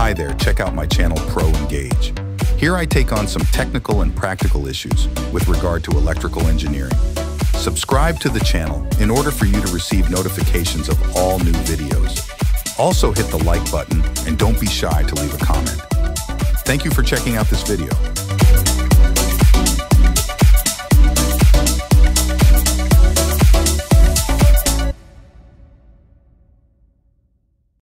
Hi there, check out my channel Pro Engage. Here I take on some technical and practical issues with regard to electrical engineering. Subscribe to the channel in order for you to receive notifications of all new videos. Also hit the like button and don't be shy to leave a comment. Thank you for checking out this video.